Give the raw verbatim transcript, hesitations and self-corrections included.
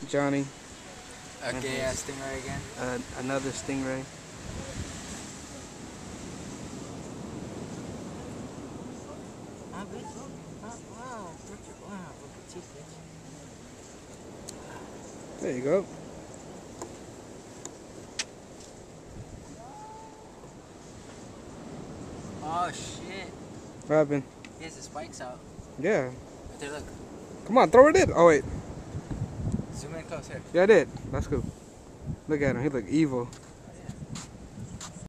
Johnny. Okay, yeah, stingray again. Uh, another stingray. Ah, bitch. Ah, wow, look at wow, look at you, bitch. There you go. Oh shit. What happened? He has the spikes out. Yeah. Right there, look. Come on, throw it in. Oh wait. Zoom in close here. Yeah, I did. That's cool. Look at him. He look evil.